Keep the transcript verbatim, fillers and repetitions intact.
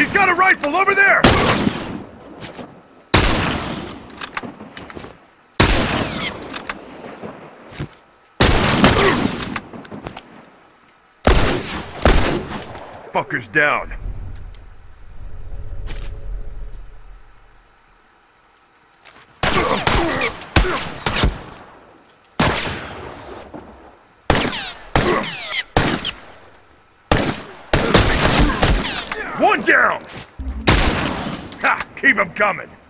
He's got a rifle over there! Fucker's down. One down! Ha! Keep him coming!